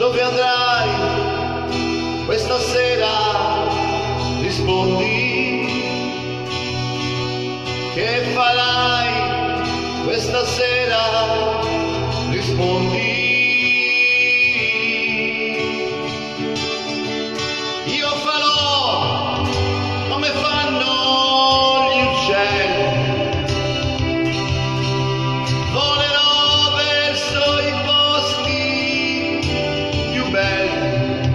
Dove andrai questa sera? Rispondi. Che farai questa sera? Rispondi. Io farò come fanno gli uccelli, volerò verso i posti più belli,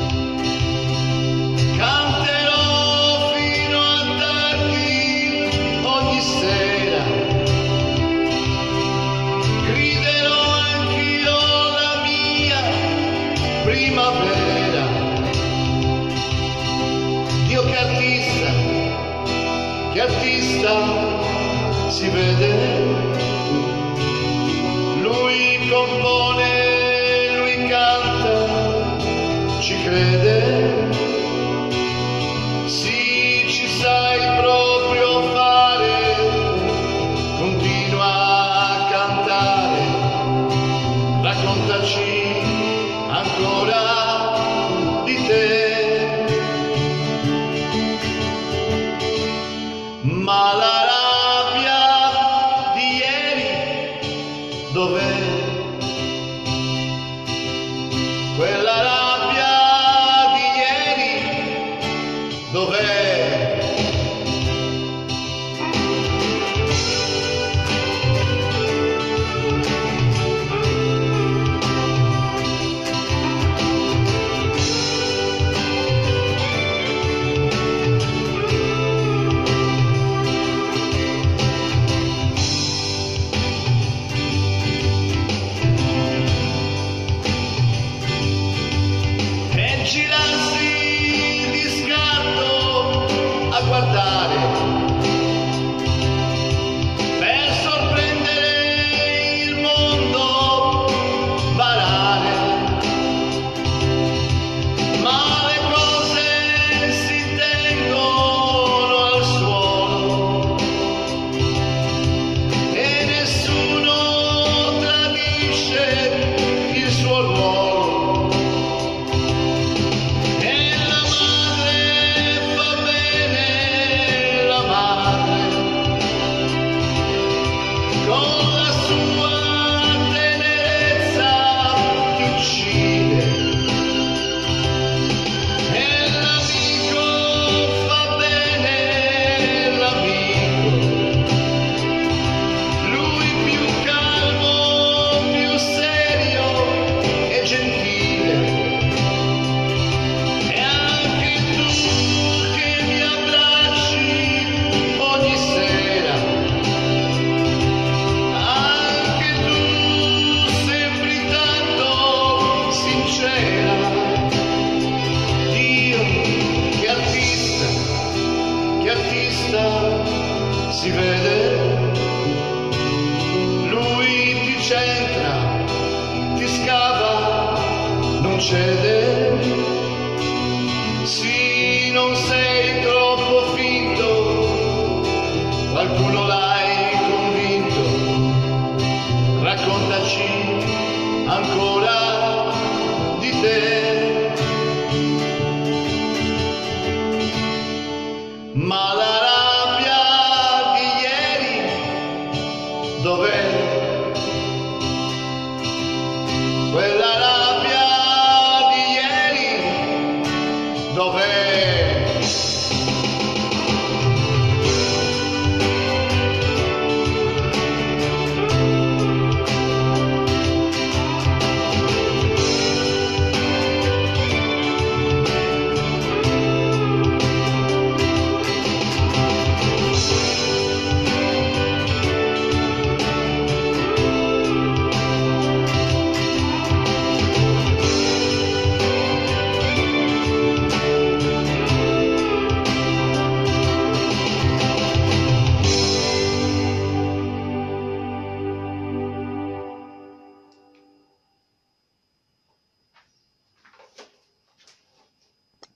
canterò fino a tardi ogni sera, griderò anch'io la mia primavera. Dio che artista si vede, lui compone, lui canta, ci crede. Sì, ci sai proprio fare, continua a cantare, raccontaci ancora di te. Ma la rabbia di ieri dov'è? Quella rabbia di ieri dov'è? Girarsi di scarto a guardare per sorprendere il mondo, barare, ma le cose si tengono al suolo e nessuno tradisce il suo ruolo. Con la sua tenerezza ti uccide e l'amico fa bene l'amico, lui più calmo, più serio e gentile, e anche tu che mi abbracci ogni sera. Si vede, lui ti centra, ti scava, non cede. Sì, non sei troppo finto, qualcuno l'hai convinto, raccontaci ancora